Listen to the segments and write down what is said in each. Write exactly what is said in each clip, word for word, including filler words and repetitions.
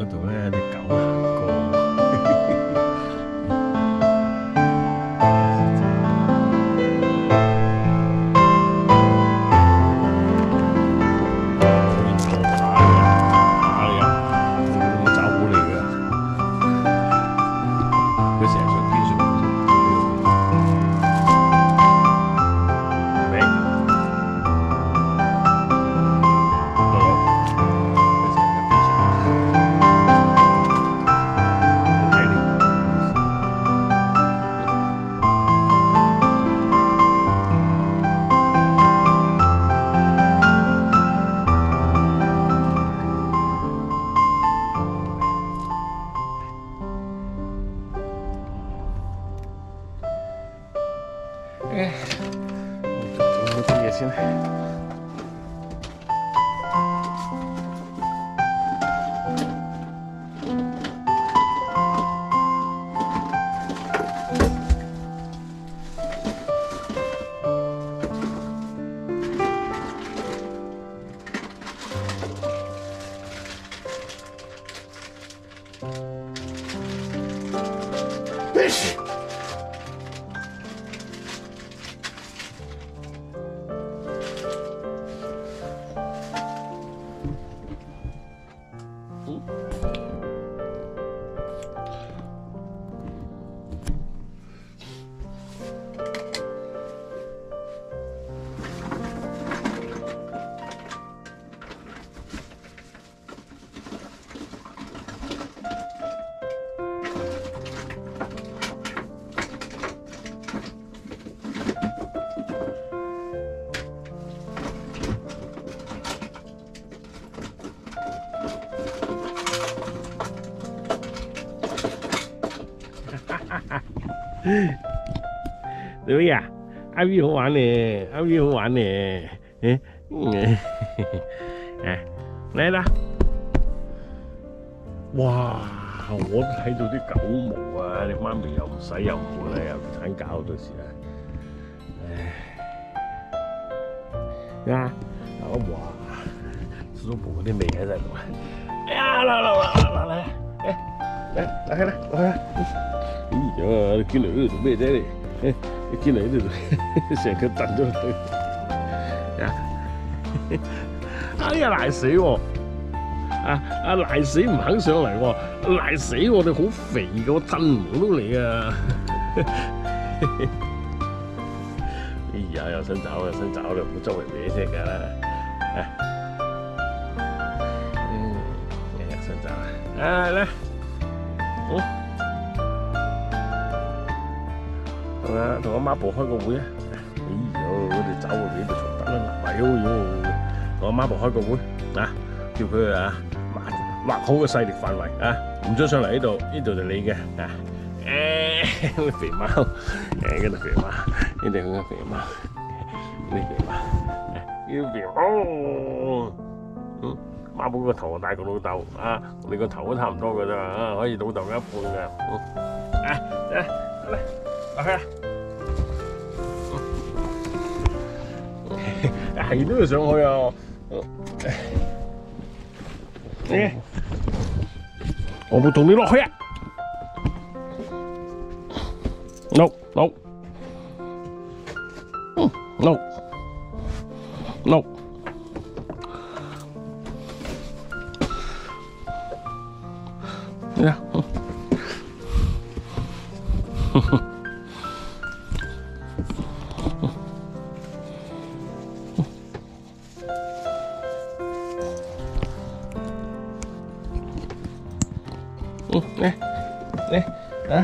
嗰度咧有隻狗行過。誒，我做啲嘢先。對呀，阿 V 好玩呢，阿 V 好玩呢，誒，誒，嚟啦！哇，我都睇到啲狗毛啊！你媽咪又唔洗又唔換啦，又鏟搞到時啊！唉，啊，哇，舒服嗰啲味喺晒度啊！哎呀，嚟嚟嚟嚟嚟，誒，嚟嚟去啦，落去啦！哎呀，你見嚟呢度做咩啫你？你見嚟呢度成個燉咗落去，啊！哎呀賴死喎！啊啊賴死唔肯上嚟喎！賴死我哋好肥嘅，我震唔到你啊！哎呀，又想走又想走啦，唔好周圍搲聲㗎啦！嗯，又想走啦！啊嚟，嗯。同阿同阿媽部開個會啊！哎呦，我哋走啊，俾佢重得啦！嗱，呦呦，同阿媽部開個會啊，叫佢啊劃劃好個勢力範圍啊，唔准上嚟呢度，呢度就你嘅啊！誒，肥貓，誒，嗰度肥貓，呢度嗰個肥貓，呢肥貓，呢肥貓，嗯，媽寶個頭大過老豆啊，你個頭都差唔多㗎咋啊，可以老豆嘅一半㗎，嗯，啊，嚟嚟。落去啦！係都要上去啊！你，我冇同你落去啊 ！No no， 嗯 no no， 嚟啊！哼哼。嗯，嚟嚟啊！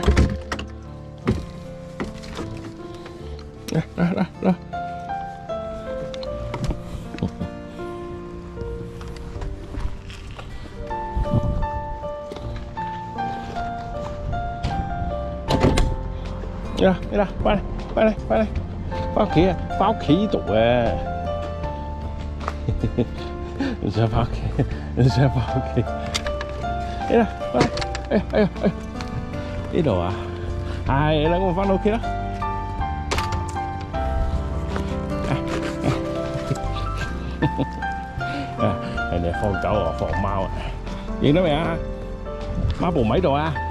嚟嚟嚟嚟！嚟啦嚟啦，快嚟快嚟快嚟，翻屋企啊！翻屋企呢度啊！你想翻屋企？你想翻屋企？嚟啦，快嚟！哎呀哎呀哎呀！呢度啊，係啦，我翻到屋企啦。誒，人哋放狗啊，放貓啊，認得未啊？ 孖寶唔喺度啊！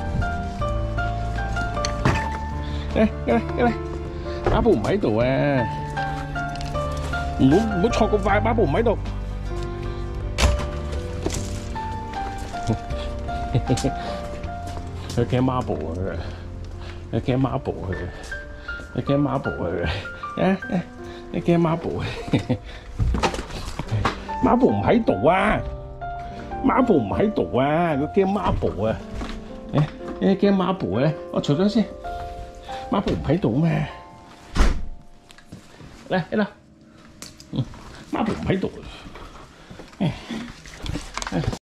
嚟嚟嚟，孖寶唔喺度啊！唔好唔好錯咁快，孖寶唔喺度。佢驚孖寶啊！佢驚孖寶啊！佢驚孖寶啊！誒誒，你驚孖寶啊！孖寶唔喺度啊！孖寶唔喺度啊！佢驚孖寶啊！誒誒驚孖寶咧，我除咗先，孖寶唔喺度咩？嚟嚟啦，嗯，孖寶唔喺度。